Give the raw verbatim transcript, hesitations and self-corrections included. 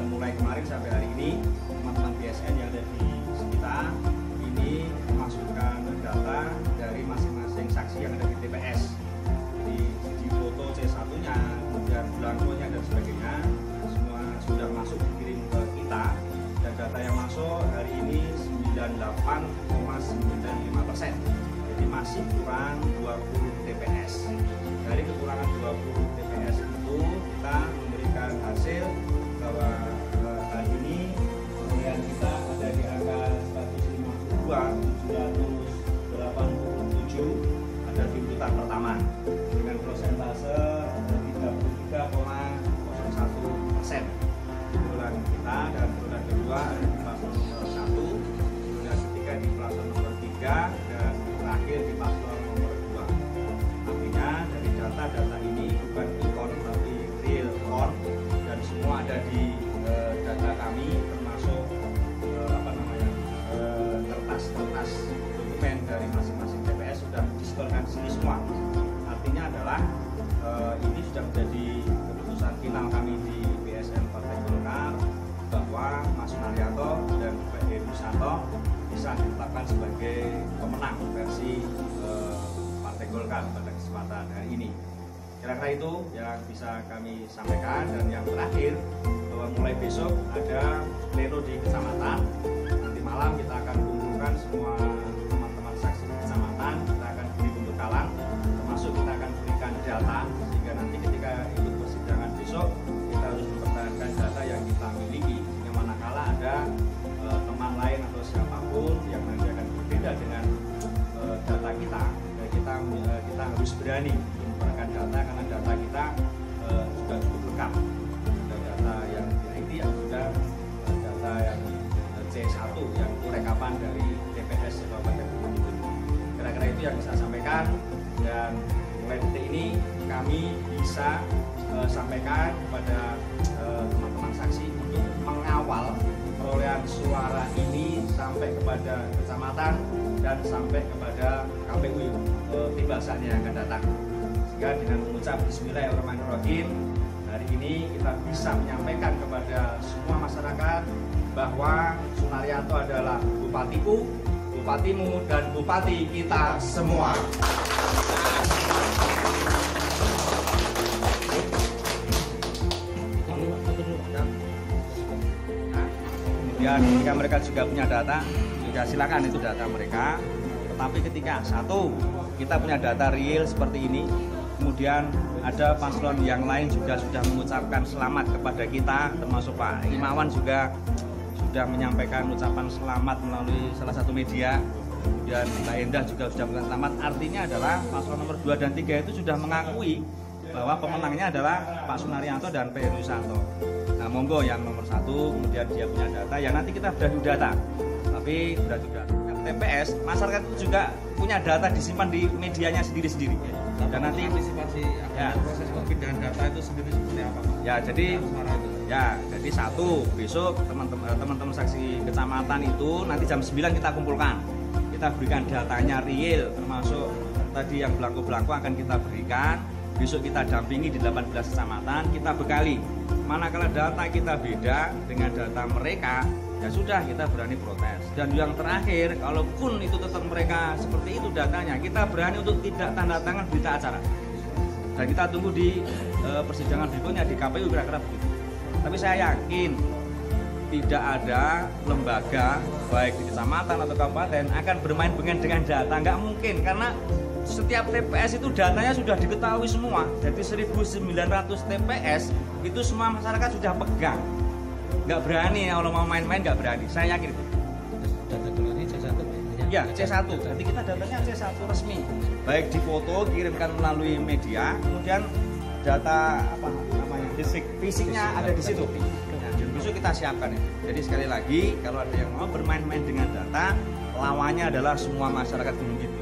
mulai kemarin sampai hari ini teman-teman B S N yang ada di sekitar ini memasukkan data dari masing-masing saksi yang ada di T P S. Jadi di foto C satu-nya, kemudian belangkonya dan sebagainya semua sudah masuk dikirim ke kita, dan data yang masuk hari ini sembilan puluh delapan koma sembilan lima persen. Jadi masih kurang dua puluh T P S. Dari kekurangan dua puluh T P S itu kita memberikan hasil bahwa eh, hari ini pemilihan kita ada di angka seratus lima puluh dua, tujuh ratus delapan puluh tujuh ada di urutan pertama dengan persentase tiga puluh tiga koma nol satu persen. Urutan kita dan urutan kedua ada di paslon nomor satu, urutan ketiga di paslon nomor tiga, dan terakhir di paslon nomor dua. Artinya dari data-data ini bukan ikon tapi real count, dan semua ada di eh, data kami, termasuk eh, apa namanya eh, kertas-kertas dokumen dari masing-masing T P S sudah disetorkan di sini semua. Artinya adalah eh, ini sudah menjadi keputusan final kami di B S N Partai Golkar bahwa Mas Sunaryanto dan Pak Heru Santo bisa ditetapkan sebagai pemenang versi eh, Partai Golkar pada kesempatan hari ini. Kira-kira itu yang bisa kami sampaikan, dan yang terakhir bahwa mulai besok ada pleno di kecamatan. Nanti malam kita akan kumpulkan semua teman-teman saksi di kecamatan, kita akan beri pembekalan, termasuk kita akan berikan data sehingga nanti ketika ikut persidangan besok kita harus mempertahankan data yang kita miliki, sehingga manakala ada e, teman lain atau siapapun yang nanti akan berbeda dengan e, data kita, ya kita e, kita harus berani mempertahankan data, karena data kita e, sudah cukup lengkap. Ada data yang di I T yang sudah e, data yang C satu yang itu rekapan dari T P S Kabupaten Gunung Kidul. Kira-kira itu yang bisa saya sampaikan, dan mulai detik ini kami bisa e, sampaikan kepada teman-teman e, saksi untuk mengawal perolehan suara ini sampai kepada kecamatan dan sampai kepada K P U e, tiba saatnya yang akan datang. Sehingga dengan mengucap Bismillahirrahmanirrahim, hari ini kita bisa menyampaikan kepada semua masyarakat bahwa Sunaryanto adalah bupatiku, bupatimu, dan bupati kita semua. Kemudian ketika mereka juga punya data, juga silakan itu data mereka. Tetapi ketika satu kita punya data real seperti ini, kemudian ada paslon yang lain juga sudah mengucapkan selamat kepada kita, termasuk Pak Imawan juga sudah menyampaikan ucapan selamat melalui salah satu media, kemudian Mbak Endah juga sudah mengucapkan selamat. Artinya adalah paslon nomor dua dan tiga itu sudah mengakui bahwa pemenangnya adalah Pak Sunaryanto dan Pak Heru Santo. Nah, monggo yang nomor satu, kemudian dia punya data, ya nanti kita sudah data. Tapi sudah juga T P S, masyarakat itu juga punya data disimpan di medianya sendiri-sendiri. Dan nanti antisipasi ya, proses pemindahan data itu sendiri seperti apa, Pak? Ya, jadi ya, jadi satu, besok teman-teman teman-teman saksi kecamatan itu nanti jam sembilan kita kumpulkan. Kita berikan datanya real, termasuk tadi yang belangko-belangko akan kita berikan. Besok kita dampingi di delapan belas kecamatan, kita bekali. Manakala data kita beda dengan data mereka, ya sudah, kita berani protes. Dan yang terakhir, kalaupun itu tetap mereka seperti itu datanya, kita berani untuk tidak tanda tangan berita acara. Dan kita tunggu di e, persidangan berikutnya di K P U, kira-kira begitu. Tapi saya yakin tidak ada lembaga baik di kecamatan atau kabupaten akan bermain-main dengan data, nggak mungkin, karena setiap T P S itu datanya sudah diketahui semua. Jadi seribu sembilan ratus T P S itu semua masyarakat sudah pegang. Nggak berani, kalau mau main-main nggak berani, saya yakin itu. Data ini C satu ya? C satu, nanti kita datanya C satu resmi, baik di foto, kirimkan melalui media, kemudian data apa namanya, fisik fisiknya ada di situ. Nah, besok kita siapkan itu. Jadi sekali lagi, kalau ada yang mau bermain-main dengan data, lawannya adalah semua masyarakat Gunung Kidul.